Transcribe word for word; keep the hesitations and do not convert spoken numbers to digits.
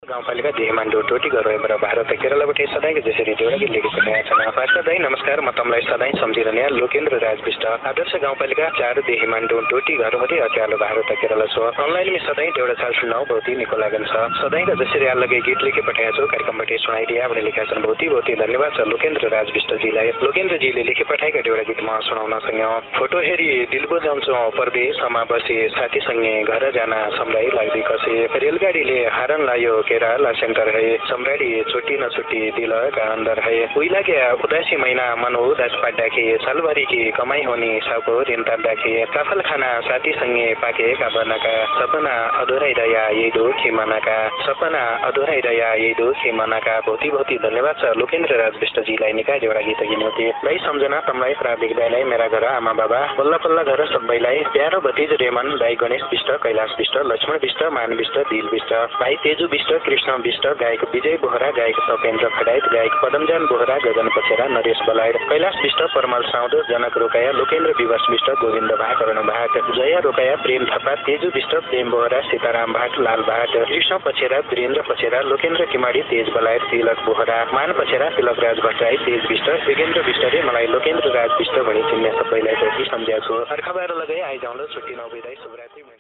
गाउँपालिका देहमाण्डो टोटी गरोबाट भारत केरलाबाट सधैँको जसरी देउरा गीत लेखेको छन्। पास्टर दाई नमस्कार, म तमलाई सधैँ सम्झिरहने लोकेन्द्र राज विष्ट आदर्श गाउँपालिका चार देहमाण्डो टोटी घरमध्ये अत्यालो भारत केरला छ। अनलाइन में सधैँ देउरा चाल सुन्नु बहुत ही निको लागन छ। सधैँको जसरी अलगे गीत लेखे पठाएको छु, कार्यक्रमबाट सुनाइदिए भने लेखा छन्। बहुत ही बहुत ही धन्यवाद छ लोकेन्द्र राज विष्टजीलाई। लोकेन्द्रजीले लेखे पठाएका देउरा गीत म सुनाउन सक्यो। फोटो हेरी दिलको जाउँछौ परदेशमा बसे साथीसँगै घर जान सम्झाइ लाग्दै कसे। रेलगाडीले हारन लायो केरला सेंटर है, सम्राटी छुट्टी न छुट्टी दिल का अंदर है। उइला गया उदासी महीना मन उदास पाड्दाखेरि सालभरि की कमाई होनी साको ऋण ताड्दाखेरि काफल खाना साथी संगे पाके का बनाका सपना अधुरै रया यही दुखी मनाका सपना अधुरै रया यही दुखी मनाका। बहुत ही बहुत ही धन्यवाद छ लोकेन्द्र राज विष्टजीलाई। निका देउरा गीत गिन्यौते लाई सम्झना तमलाई प्राविधिक दाइलाई, मेरा घर आमा बाबा पल्ला पल्ला घर सबैलाई, प्यारो भतिज रेमन दाई, गणेश विष्ट, कैलाश विष्ट, लक्ष्मण विष्ट, मान विष्ट, दिल विष्ट, भाइ तेजु विष्ट, कृष्ण विष्ट, गायक विजय बोहरा, गायक तपेन्द्र खडाइत, गायक पदमजान बोहरा, गगन पछेरा, नरेश बलायर, कैलाश विष्ट, परमल साउद, जनक रोकाया, लोकेन्द्र विवश विष्ट, गोविन्द भाट, कर्ण भाट, जया रोकाया, प्रेम थपा, तेजु विष्ट, प्रेम बोहरा, सीताराम भाट, लाल भाट, कृष्ण पछेरा, वीरेन्द्र पछेरा, लोकेन्द्र किमाडी, तेज बलायर, तिलक बोहरा, मान पछेरा, तिलक राज भट्टराई, तेज विष्ट, योगेन्द्र विष्टले मलाई लोकेन्द्र राज विष्ट भनी चिन्ने सबैलाई सम्झ्या छु। अर्खबार लगाई आइजाउँला छुट्टी नभइदाई शुभरात्रि।